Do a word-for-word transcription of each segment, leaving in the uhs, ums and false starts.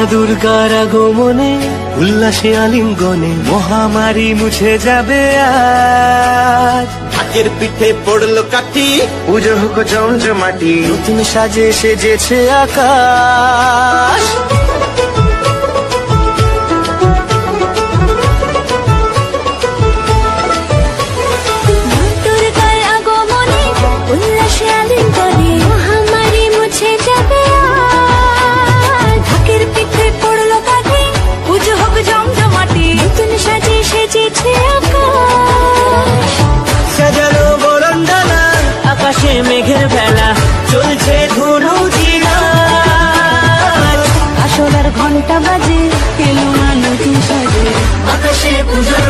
দুর্গার আগমনে উল্লাসে আলিঙ্গনে মহামারী মুছে যাবে আজ। ঢাকের পিঠে পড়লো কাঠি, পুজো হোক জমজমাটি, নতুন সাজে সেজেছে আকাশ। মেঘের বেলা চলছে ধুনু ঝিনা, আসলার ঘন্টা বাজে এলো না নতুন সাজে, আকাশে পুজোর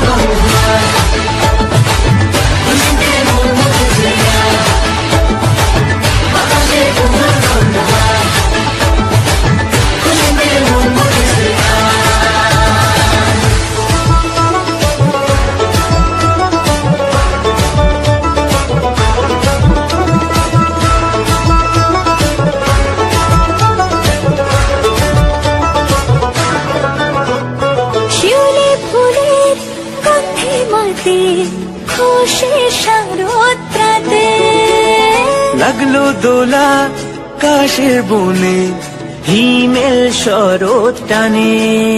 খুশি শারদরাতে লাগলো দোলা কাশের বনে, হিমেল শরৎ টানে।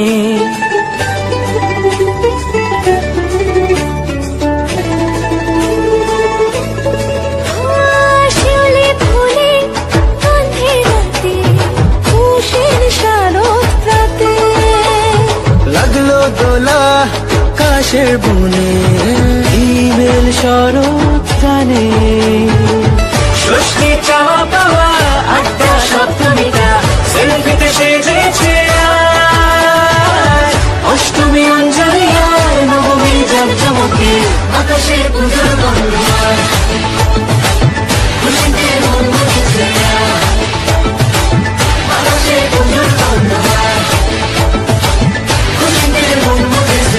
শিউলি ফুলে কাঁধে রাতে খুশির শারদরাতে লাগলো দোলা কাশের বনে, হিমেল শরৎ টানে। ষষ্ঠী চাওয়া পাওয়া আড্ডা সপ্তমীটা সেলফিতে সেজেছে আজ। অষ্টমী অঞ্জলি আর নবমী জাঁকজমকে আকাশে পুজোর গন্ধ। খুশিতে মন মুখেছে আকাশে পুজোর গন্ধ। খুশিতে মন মুখেছে।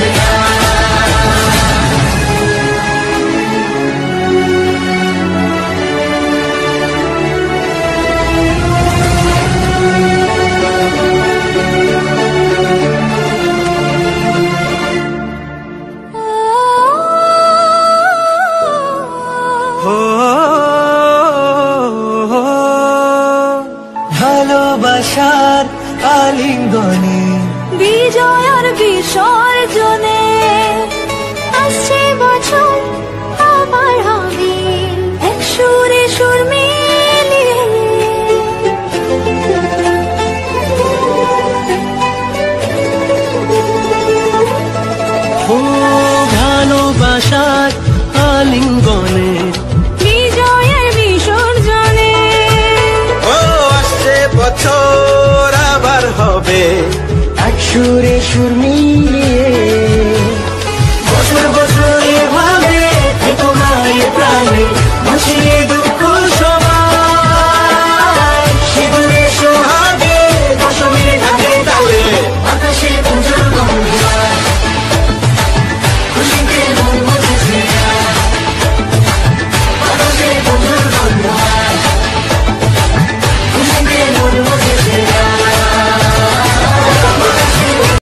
ভালোবাসার আলিঙ্গনে বিজয় আর বিসর্জনে আসছে বছর আবার হবে এক সুরে সুর মিলিয়ে। ও ভালোবাসার আলিঙ্গনে বিজয় আর বিসর্জনে ও আসছে বছর আবার হবে এক সুরে সুর মিলিয়ে।